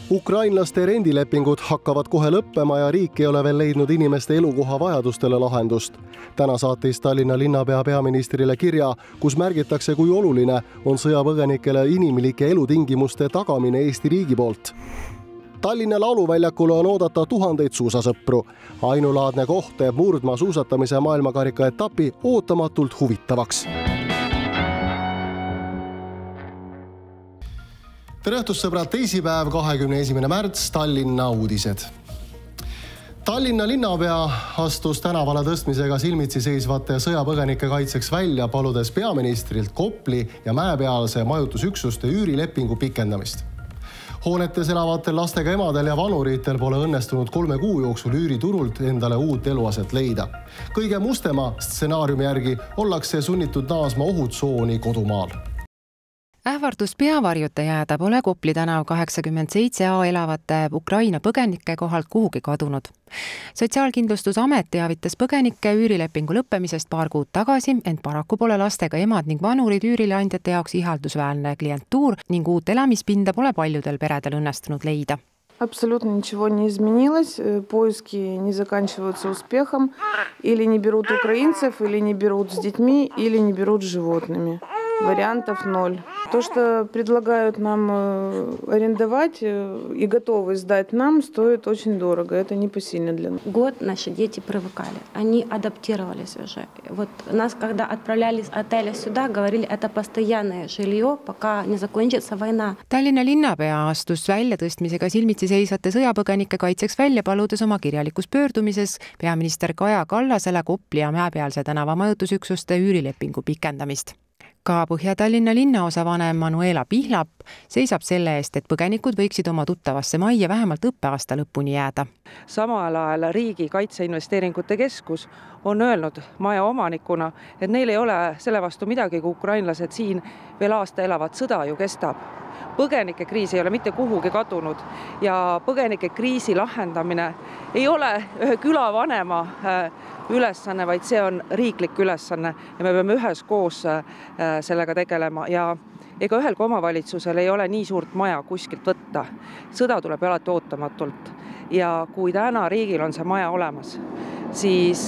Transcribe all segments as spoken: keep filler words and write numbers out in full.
Ukrainlaste rendilepingud hakkavad kohe lõppema ja riik ei ole veel leidnud inimeste elukoha vajadustele lahendust. Täna saatis Tallinna linnapea peaministrile kirja, kus märgitakse, kui oluline on sõjapõgenikele inimlike elutingimuste tagamine Eesti riigi poolt. Tallinna lauluväljakule on oodata tuhandeid suusasõpru. Ainulaadne koht teeb murdmaa suusatamise maailmakarika etapi ootamatult huvitavaks. Tere õhtust, sõbrad, teisipäev, kahekümne esimene märts, Tallinna uudised. Tallinna linnapea astus tänavale tõstmisega silmitsi seisvate sõjapõgenike kaitseks välja, paludes peaministrilt Kopli ja Mäepealse majutusüksuste üürilepingu pikendamist. Hoonetes elavatel lastega emadel ja vanuritel pole õnnestunud kolme kuu jooksul üüriturult endale uut eluaset leida. Kõige mustema stsenaariumi järgi ollakse sunnitud naasma ohutsooni kodumaal. Ähvardus peavarjuta jääda pole Kopli tänav kaheksakümmend seitse A elavate Ukraina põgenike kohalt kuhugi kadunud. Sotsiaalkindlustusamet teavitas põgenike üürilepingu lõppemisest paar kuud tagasi, ent paraku pole lastega emad ning vanurid üürileandjate jaoks ihaldusväärne klientuur ning uut elamispinda pole paljudel peredel õnnestunud leida. Абсолютно ничего не изменилось. Поиски не заканчиваются успехом. Или не берут украинцев, или не берут с детьми, или не берут с животными. Вариантов ноль. То, что предлагают нам арендовать и готовы сдать нам, стоит очень дорого. Это непосильно для нас. Год наши дети привыкали. Они адаптировались уже. Вот нас, когда отправляли с отеля сюда, говорили, это постоянное жилье, пока не закончится война. Tallinna linnapea astus väljatõstmisega silmitsi seisvate sõjapõgenike kaitseks välja, paludes oma kirjalikus pöördumises peaminister Kaja Kallasele Kopli ja Mäepealse tänava majutusüksuste üürilepingu pikendamist. Ka Põhja-Tallinna linnaosa vanem Manuela Pihlap seisab selle eest, et põgenikud võiksid oma tuttavasse majja vähemalt õppeaasta lõpuni jääda. Samal ajal Riigi Kaitseinvesteeringute Keskus on öelnud maja omanikuna, et neil ei ole selle vastu midagi, kui ukrainlased siin veel aasta elavad, sõda ju kestab. Põgenike kriis ei ole mitte kuhugi kadunud ja põgenike kriisi lahendamine ei ole ühe külavanema ülesanne, vaid see on riiklik ülesanne ja me peame üheskoos sellega tegelema ja ega ühelgi omavalitsusel ei ole nii suurt maja kuskilt võtta. Sõda tuleb alati ootamatult ja kui täna riigil on see maja olemas, siis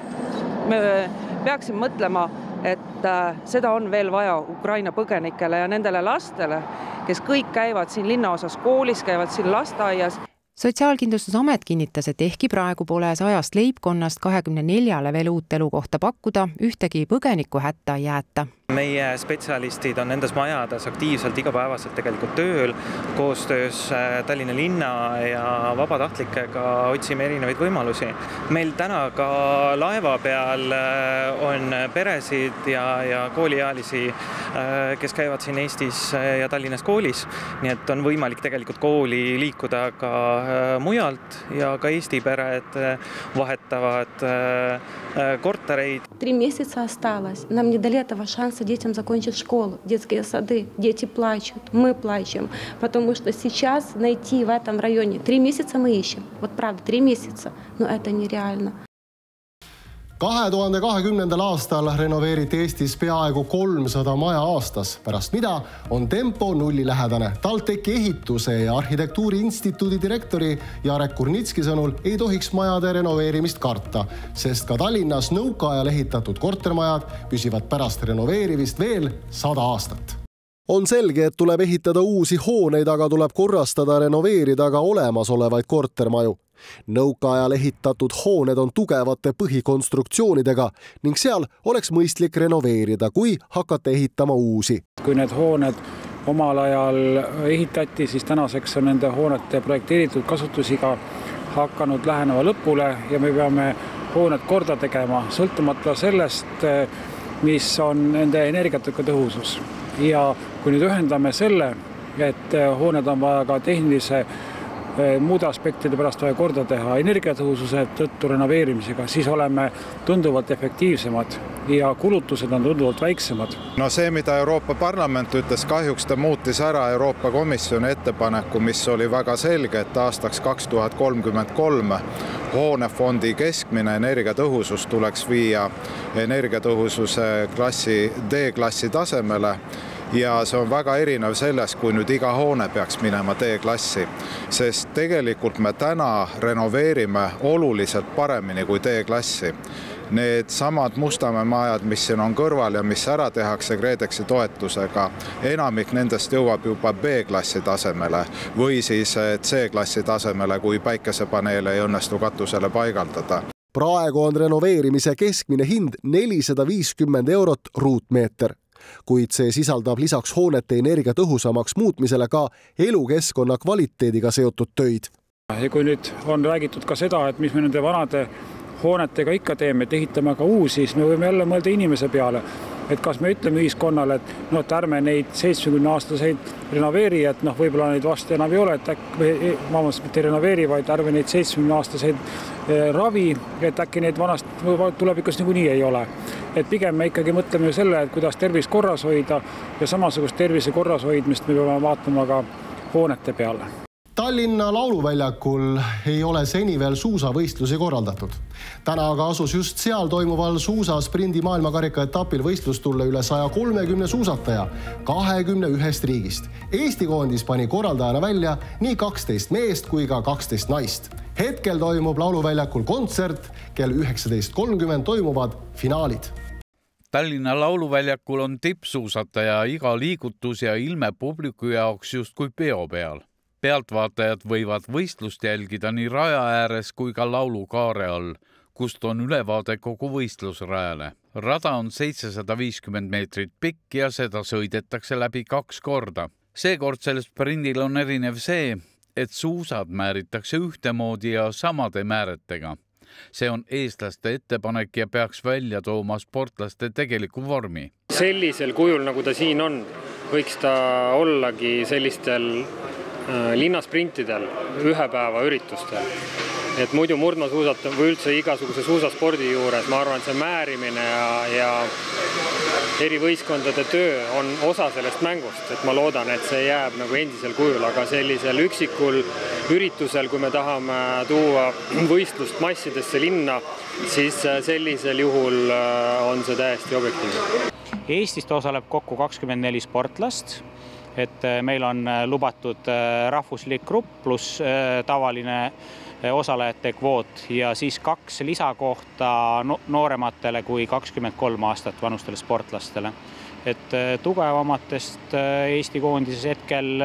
me peaksime mõtlema, et seda on veel vaja Ukraina põgenikele ja nendele lastele, kes kõik käivad siin linnaosas koolis, käivad siin lasteaias. Sotsiaalkindlustusamet kinnitas, et ehkki praegu pole sajast leibkonnast kahekümne neljale veel uut elukohta pakkuda, ühtegi põgeniku hätta ei jäeta. Meie spetsialistid on nendes majades aktiivselt igapäevaselt tegelikult tööl. Koostöös Tallinna linna ja vabatahtlikega otsime erinevaid võimalusi. Meil täna ka laeva peal on peresid ja, ja kooliealisi, kes käivad siin Eestis ja Tallinnas koolis. Nii et on võimalik tegelikult kooli liikuda ka mujalt ja ka Eesti pered vahetavad kortereid. Три месяца осталось. Нам не дали этого шанса детям закончить школу, детские сады. Дети плачут, мы плачем, потому что сейчас найти в этом районе три месяца мы ищем. Вот правда, три месяца, но это нереально. kahe tuhande kahekümnendal aastal renoveeriti Eestis peaaegu kolmsada maja aastas, pärast mida on tempo nullilähedane. TalTechi ehituse ja arhitektuuri instituudi direktori Jarek Kurnitski sõnul ei tohiks majade renoveerimist karta, sest ka Tallinnas nõukaajal ehitatud kortermajad püsivad pärast renoveerimist veel sada aastat. On selge, et tuleb ehitada uusi hooneid, aga tuleb korrastada, renoveerida ka olemasolevaid kortermaju. Nõukaajal ehitatud hooned on tugevate põhikonstruktsioonidega ning seal oleks mõistlik renoveerida, kui hakata ehitama uusi. Kui need hooned omal ajal ehitati, siis tänaseks on nende hoonete projekteeritud kasutusiga hakanud läheneva lõpule ja me peame hooned korda tegema, sõltumata sellest, mis on nende energiatega tõhusus. Ja kui nüüd ühendame selle, et hooned on vaja ka tehnilise muude aspektide pärast vaja korda teha energiatõhususe tõttu renoveerimisega, siis oleme tunduvalt efektiivsemad ja kulutused on tunduvalt väiksemad. No see, mida Euroopa Parlament ütles, kahjuks ta muutis ära Euroopa Komisjoni ettepaneku, mis oli väga selge, et aastaks kaks tuhat kolmkümmend kolm hoonefondi keskmine energiatõhusus tuleks viia energiatõhususe klassi D-klassi tasemele ja see on väga erinev sellest, kui nüüd iga hoone peaks minema D-klassi, sest tegelikult me täna renoveerime oluliselt paremini kui D-klassi. Need samad Mustamäe majad, mis siin on kõrval ja mis ära tehakse KredExi toetusega, enamik nendest jõuab juba B-klassi tasemele või siis C-klassi tasemele, kui päikesepaneele ei õnnestu katusele paigaldada. Praegu on renoveerimise keskmine hind nelisada viiskümmend eurot ruutmeeter, kuid see sisaldab lisaks hoonete energia tõhusamaks muutmisele ka elukeskkonna kvaliteediga seotud töid. Ja kui nüüd on räägitud ka seda, et mis me nende vanade hoonetega ikka teeme, et ehitame ka uusi, siis me võime jälle mõelda inimese peale, et kas me ütleme ühiskonnale, et, no, et ärme neid seitsmekümne aastaseid renoveeri, et noh, võib-olla neid vast enam ei ole, et äkki, maamas mitte renoveeri, vaid ärme neid seitsmekümne aastaseid ravi, et äkki neid vanast tulevikus niikuinii ei ole. Et pigem me ikkagi mõtleme selle, et kuidas tervis korras hoida ja samasugust tervise korras hoidmist me peame vaatama ka hoonete peale. Tallinna lauluväljakul ei ole seni veel suusavõistlusi korraldatud. Täna aga asus just seal toimuval suusasprindi maailmakarika etapil võistlus tulla üle saja kolmekümne suusataja kahekümne ühest riigist. Eesti koondis pani korraldajana välja nii kaksteist meest kui ka kaksteist naist. Hetkel toimub lauluväljakul kontsert, kell üheksateist kolmkümmend toimuvad finaalid. Tallinna lauluväljakul on tippsuusataja iga liigutus ja ilme publiku jaoks just kui peo peal. Pealtvaatajad võivad võistlust jälgida nii raja ääres kui ka laulukaare all, kust on ülevaade kogu võistlusrajale. Rada on seitsesada viiskümmend meetrit pikk ja seda sõidetakse läbi kaks korda. Seekordsel sprindil on erinev see, et suusad määritakse ühtemoodi ja samade määretega. See on eestlaste ettepanek ja peaks välja tooma sportlaste tegeliku vormi. Sellisel kujul, nagu ta siin on, võiks ta ollagi sellistel linnasprintidel, ühe päeva üritustel. Et muidu murdmaasuusatam või üldse igasuguse suusaspordi juures, ma arvan, see määrimine ja, ja eri võistkondade töö on osa sellest mängust. Et ma loodan, et see jääb nagu endisel kujul, aga sellisel üksikul üritusel, kui me tahame tuua võistlust massidesse linna, siis sellisel juhul on see täiesti objektiivne. Eestist osaleb kokku kakskümmend neli sportlast. Et meil on lubatud rahvuslik grupp pluss tavaline osalejate kvoot ja siis kaks lisakohta noorematele kui kakskümmend kolm aastat vanustele sportlastele. Et tugevamatest Eesti koondises hetkel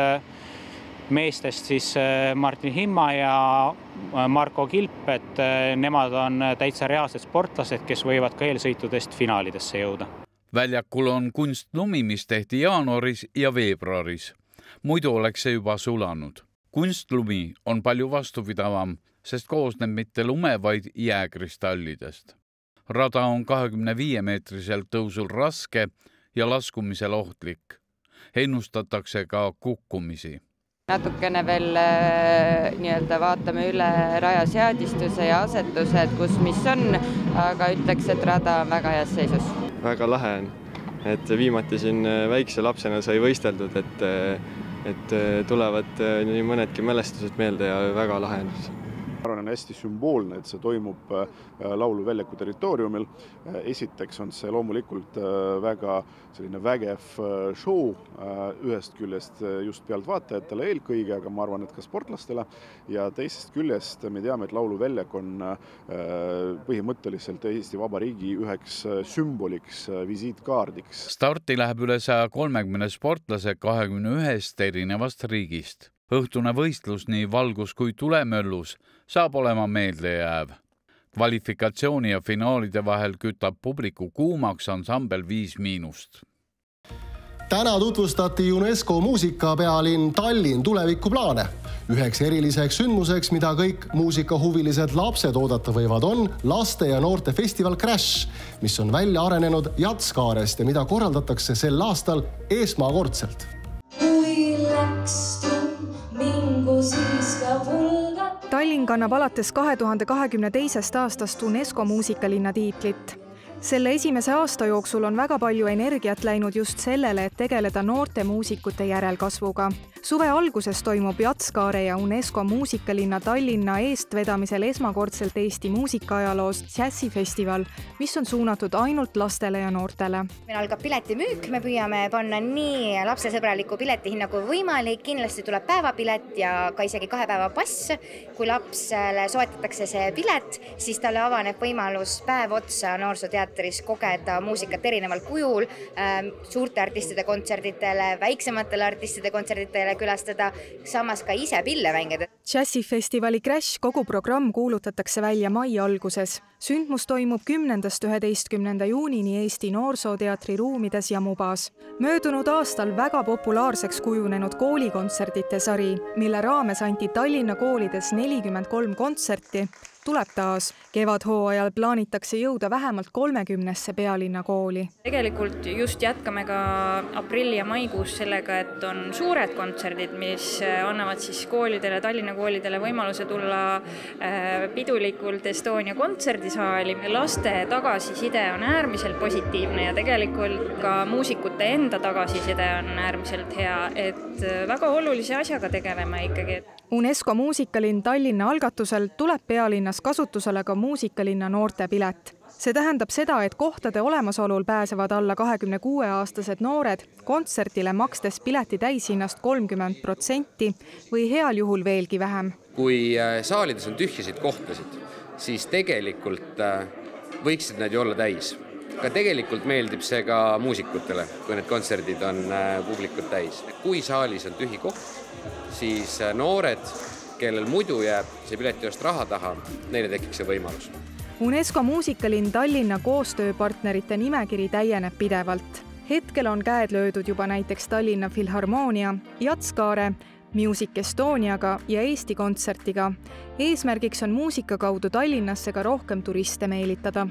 meestest siis Martin Himma ja Marko Kilp, et nemad on täitsa reaalsed sportlased, kes võivad ka eelsõitudest finaalidesse jõuda. Väljakul on kunstlumi, mis tehti jaanuaris ja veebruaris. Muidu oleks see juba sulanud. Kunstlumi on palju vastupidavam, sest koosneb mitte lume, vaid jääkristallidest. Rada on kahekümne viie meetriselt tõusul raske ja laskumisel ohtlik. Ennustatakse ka kukkumisi. Natukene veel nii-öelda vaatame üle rajaseadistuse ja asetused, kus mis on, aga ütleks, et rada on väga heas seisus. Väga lahe on, et viimati siin väikse lapsena sai võisteldud, et, et tulevad nii mõnedki mälestused meelde ja väga lahe on. arvan, on hästi sümboolne, et see toimub lauluväljaku territooriumil. Esiteks on see loomulikult väga selline vägev show ühest küljest just pealtvaatajatele eelkõige, aga ma arvan, et ka sportlastele. Ja teisest küljest me teame, et lauluväljak on põhimõtteliselt Eesti Vabariigi üheks sümboliks, visiitkaardiks. Starti läheb üle saja kolmekümne sportlase kahekümne ühest erinevast riigist. Õhtune võistlus nii valgus kui tulemöllus saab olema meeldejääv. Kvalifikatsiooni ja finaalide vahel kütab publiku kuumaks ansambel Viis Miinust. Täna tutvustati UNESCO muusikapealinn Tallinn tulevikuplaane. Üheks eriliseks sündmuseks, mida kõik muusikahuvilised lapsed oodata võivad, on laste ja noorte festival Crash, mis on välja arenenud Jatskaarest ja mida korraldatakse sel aastal esmakordselt. Kui läks Tallinn kannab alates kahe tuhande kahekümne teisest aastast UNESCO muusikalinna tiitlit. Selle esimese aasta jooksul on väga palju energiat läinud just sellele, et tegeleda noorte muusikute järelkasvuga. Suve alguses toimub Jatskaare ja UNESCO muusikalinna Tallinna eestvedamisel esmakordselt Eesti muusikaajaloos džässifestival, mis on suunatud ainult lastele ja noortele. Meil algab piletimüük, me püüame panna nii lapsesõbraliku piletihinna kui võimalik, kindlasti tuleb päevapilet ja ka isegi kahe päeva pass. Kui lapsele soetatakse see pilet, siis talle avaneb võimalus päev otsa noorsooteatris kogeda muusikat erineval kujul, suurte artistide kontserditele, väiksematele artistide kontserditele külastada, samas ka ise pille mängida. Džässifestivali Crash kogu programm kuulutatakse välja mai alguses. Sündmus toimub kümnendast üheteistkümnenda juunini Eesti Noorsooteatri ruumides ja Mubas. Möödunud aastal väga populaarseks kujunenud koolikontserdite sari, mille raames anti Tallinna koolides nelikümmend kolm kontserti, tuleb taas. Kevadhooajal plaanitakse jõuda vähemalt kolmekümnesse pealinna kooli. Tegelikult just jätkame ka aprilli ja maikuus sellega, et on suured kontserdid, mis annavad siis koolidele, Tallinna koolidele võimaluse tulla pidulikult Estonia kontserdisaali. Laste tagasiside on äärmiselt positiivne ja tegelikult ka muusikute enda tagasiside on äärmiselt hea, et väga olulise asjaga tegeleme ikkagi. UNESCO muusikalinn Tallinna algatusel tuleb pealinnas kasutusele ka muusikalinna noortepilet. See tähendab seda, et kohtade olemasolul pääsevad alla kahekümne kuue aastased noored kontsertile makstes pileti täishinnast kolmkümmend protsenti või heal juhul veelgi vähem. Kui saalides on tühjasid kohtasid, siis tegelikult võiksid nad ju olla täis. Ka tegelikult meeldib see ka muusikutele, kui need kontserdid on publikut täis. Kui saalis on tühi koht, siis noored, kellel muidu jääb see pileti just raha taha, neile tekiks see võimalus. UNESCO muusikalinn Tallinna koostööpartnerite nimekiri täieneb pidevalt. Hetkel on käed löödud juba näiteks Tallinna Filharmoonia, Jatskaare, Music Estoniaga ja Eesti kontsertiga. Eesmärgiks on muusika kaudu Tallinnasse ka rohkem turiste meelitada.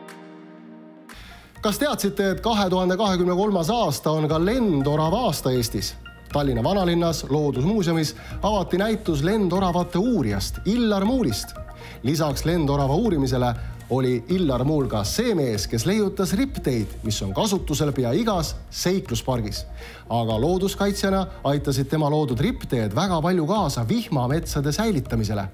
Kas teadsite, et kahe tuhande kahekümne kolmas aasta on ka lendorava aasta Eestis? Tallinna vanalinnas Loodusmuuseumis avati näitus lendoravate uurijast Illar Muulist. Lisaks lendorava uurimisele oli Illar Muul ka see mees, kes leiutas ripteid, mis on kasutusel pea igas seikluspargis. Aga looduskaitsjana aitasid tema loodud ripteed väga palju kaasa vihmametsade säilitamisele.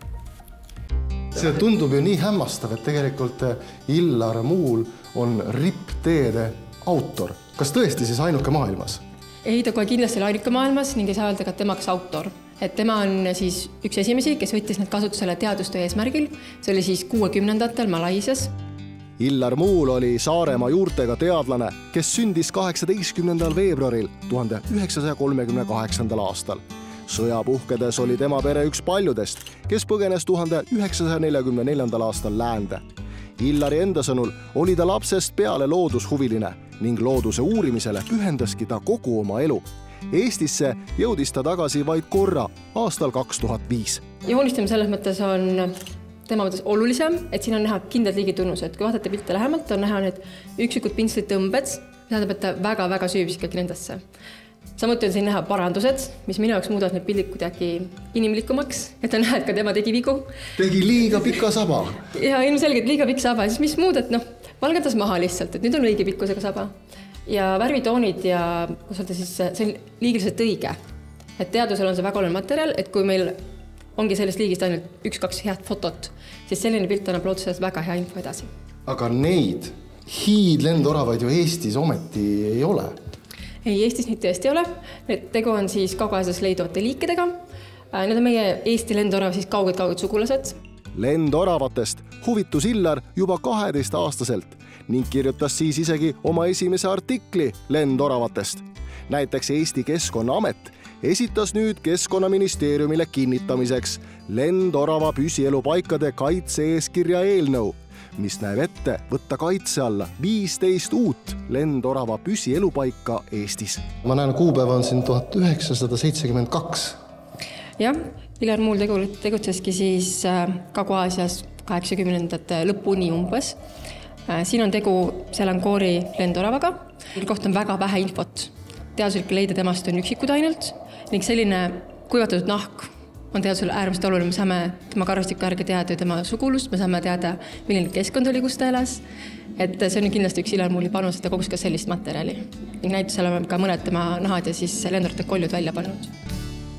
See tundub ju nii hämmastav, et tegelikult Illar Muul on ripteede autor. Kas tõesti siis ainuke maailmas? Ei, ta kohe kindlasti oli ainuke maailmas ning ei saa öelda ka temaks autor. Et tema on siis üks esimesi, kes võttis need kasutusele teadustöö eesmärgil. See oli siis kuuekümnendatel Malaisias. Illar Muul oli Saaremaa juurtega teadlane, kes sündis kaheksateistkümnendal veebruaril tuhande üheksasaja kolmekümne kaheksandal aastal. Sõja puhkedes oli tema pere üks paljudest, kes põgenes tuhande üheksasaja neljakümne neljandal aastal läände. Illari enda sõnul oli ta lapsest peale loodushuviline ning looduse uurimisele pühendaski ta kogu oma elu. Eestisse jõudis ta tagasi vaid korra aastal kaks tuhat viis. Joonistamine selles mõttes on tema mõttes olulisem, et siin on näha kindlad liigitunnused. Kui vaatate pilte lähemalt, on näha need üksikud pintslit tõmbed, tähendab, et ta väga-väga süübis ikkagi nendesse. Samuti on siin näha parandused, mis minu jaoks muudavad need pildid kuidagi inimlikumaks, et on näha, et ka tema tegi vigu. Tegi liiga pika saba. Ja ilmselgelt liiga pikk saba, siis mis muud, et noh, valgendas maha lihtsalt, et nüüd on õige pikkusega saba. Ja värvitoonid ja kus öelda siis, see on liigiliselt õige. Et teadusel on see väga oluline materjal, et kui meil ongi sellest liigist ainult üks-kaks head fotot, siis selline pilt annab loodusest väga hea info edasi. Aga neid hiidlendoravaid ju Eestis ometi ei ole. Ei, Eestis neid tõesti ei ole. Need tegu on siis Kagu-Aasias leiduvate liikidega. Need on meie Eesti lendorava siis kauged-kauged sugulased. Lendoravatest huvitus Illar juba kaheteist aastaselt ning kirjutas siis isegi oma esimese artikli lendoravatest. Näiteks Eesti Keskkonnaamet esitas nüüd Keskkonnaministeeriumile kinnitamiseks lendorava püsielupaikade kaitse-eeskirja eelnõu, mis näeb ette võtta kaitse alla viisteist uut lendorava püsielupaika Eestis. Ma näen, kuupäeva on siin tuhat üheksasada seitsekümmend kaks. Jah, Illar Muul tegutseski siis Kagu-Aasias kaheksakümnendate lõpuni umbes. Siin on tegu Selangori lendoravaga. Koht on väga vähe infot. Teaduslik leida temast on üksikud ainult ning selline kuivatatud nahk on teadusel äärmiselt oluline. Me saame tema karvastiku järgi teada tema sugulust, me saame teada, milline keskkond oli, kus ta elas. Et see on kindlasti üks Illar Muuli panus, et ta kogus ka sellist materjali. Ning näitusel oleme ka mõned tema nahad ja siis lendorate koljud välja pannud.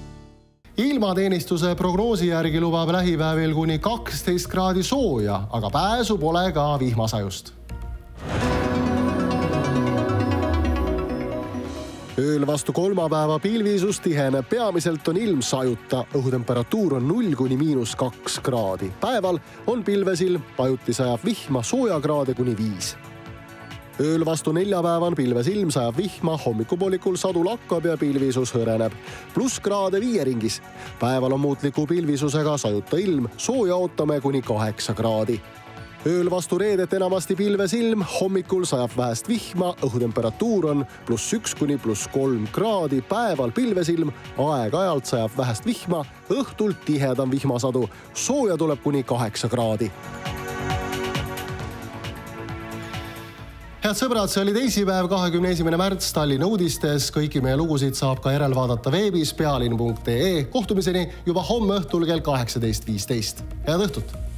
ilmateenistuse prognoosi järgi lubab lähipäevil kuni kaksteist kraadi sooja, aga pääsu pole ka vihmasajust. Ööl vastu kolmapäeva pilvisus tiheneb, peamiselt on ilm sajuta, õhutemperatuur on null kuni miinus kaks kraadi. Päeval on pilvesilm, pajuti sajab vihma, soojakraade kuni viis. Ööl vastu neljapäeva on pilvesilm, sajab vihma, hommikupoolikul sadu lakkab ja pilvisus hõreneb. Pluss kraade viie ringis. Päeval on muutliku pilvisusega sajuta ilm, sooja ootame kuni kaheksa kraadi. Ööl vastu reedet enamasti pilvesilm, hommikul sajab vähest vihma, õhutemperatuur on pluss üks kuni pluss kolm kraadi, päeval pilvesilm, aeg-ajalt sajab vähest vihma, õhtult tihedam vihmasadu, sooja tuleb kuni kaheksa kraadi. Head sõbrad, see oli teisipäev, kahekümne esimene märts Tallinna uudistes. Kõiki meie lugusid saab ka järel vaadata veebis pealinn punkt ee. Kohtumiseni juba homme õhtul kell kaheksateist viisteist. Head õhtut!